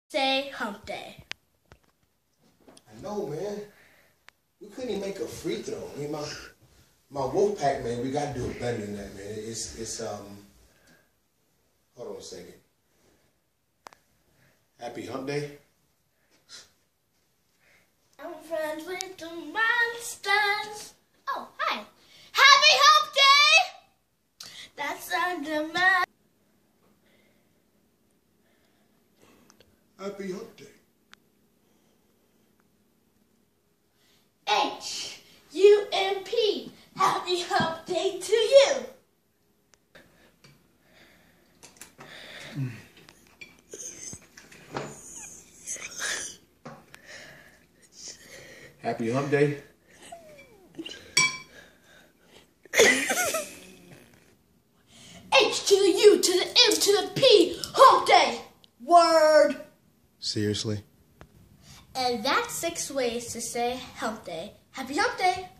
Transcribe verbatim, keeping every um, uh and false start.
Say hump day. I know, man. We couldn't even make a free throw. I mean, my my wolf pack, man, we gotta do it better than that, man. It's it's um. Hold on a second. Happy Hump Day. I'm friends with the monsters. Oh, hi. Happy Hump Day. That's under my. Happy Hump Day. H U M P. Happy Hump Day to you. Happy Hump Day. H to the U to the M to the P. Hump Day. Word. Seriously? And that's six ways to say hump day. Happy hump day.